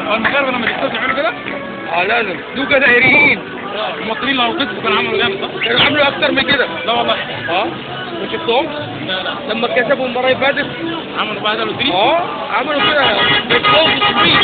هو المغاربه لما يكسبوا يعملوا كده؟ اه لازم دول جزائريين. المصريين لو كسبوا كانوا عملوا جامد صح؟ كانوا عملوا اكتر من كده. لا والله. اه ما شفتهمش؟ لا لما كسبوا المباراه اللي فاتت عملوا بهدلوا الدنيا. اه عملوا كده بالفوز الكبير.